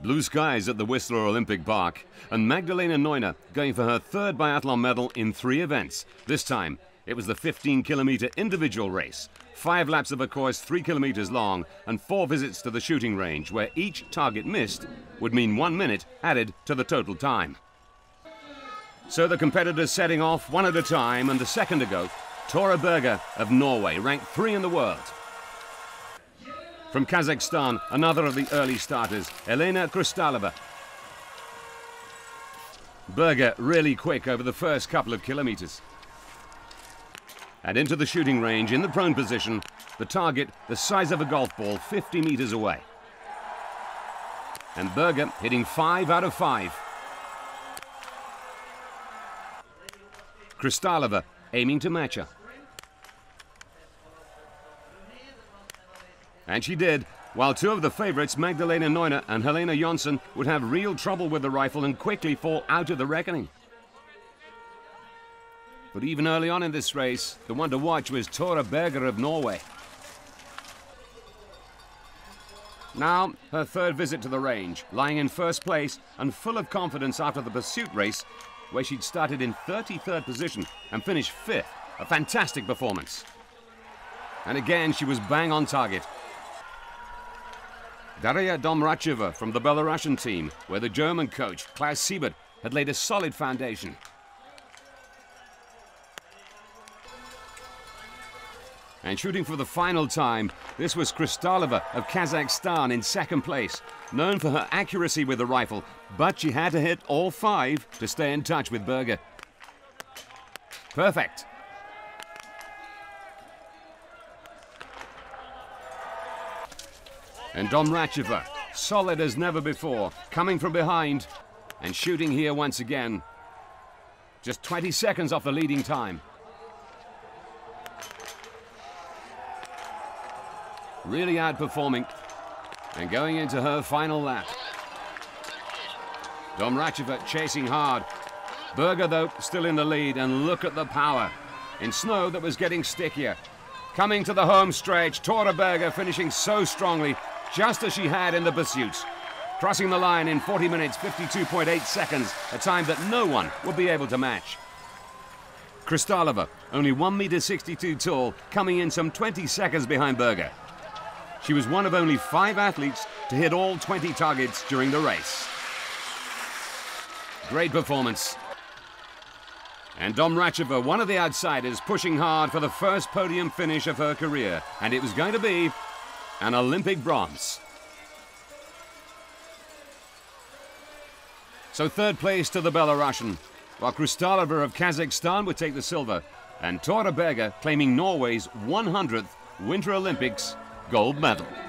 Blue skies at the Whistler Olympic Park, and Magdalena Neuner going for her third biathlon medal in 3 events. This time, it was the 15-kilometer individual race. 5 laps of a course 3 kilometers long and 4 visits to the shooting range, where each target missed would mean 1 minute added to the total time. So the competitors setting off one at a time, and a second ago, Tora Berger of Norway, ranked 3 in the world. From Kazakhstan, another of the early starters, Elena Krustalova. Berger really quick over the first couple of kilometers. And into the shooting range in the prone position, the target the size of a golf ball 50 meters away. And Berger hitting 5 out of 5. Krustalova aiming to match her. And she did, while 2 of the favorites, Magdalena Neuner and Helena Jonsson, would have real trouble with the rifle and quickly fall out of the reckoning. But even early on in this race, the one to watch was Tora Berger of Norway. Now, her third visit to the range, lying in first place and full of confidence after the pursuit race, where she'd started in 33rd position and finished 5th. A fantastic performance. And again, she was bang on target. Daria Domracheva from the Belarusian team, where the German coach, Klaus Siebert, had laid a solid foundation. And shooting for the final time, this was Krustalova of Kazakhstan in second place, known for her accuracy with the rifle, but she had to hit all 5 to stay in touch with Berger. Perfect. And Domracheva, solid as never before, coming from behind and shooting here once again. Just 20 seconds off the leading time. Really outperforming and going into her final lap. Domracheva chasing hard. Berger, though, still in the lead, and look at the power. In snow that was getting stickier. Coming to the home stretch, Tora Berger finishing so strongly, just as she had in the pursuit. Crossing the line in 40 minutes, 52.8 seconds, a time that no one would be able to match. Krustalova, only 1.62 meters tall, coming in some 20 seconds behind Berger. She was one of only 5 athletes to hit all 20 targets during the race. Great performance. And Domracheva, one of the outsiders, pushing hard for the first podium finish of her career. And it was going to be an Olympic bronze. So third place to the Belarusian, while Krustalova of Kazakhstan would take the silver, and Tora Berger claiming Norway's 100th Winter Olympics gold medal.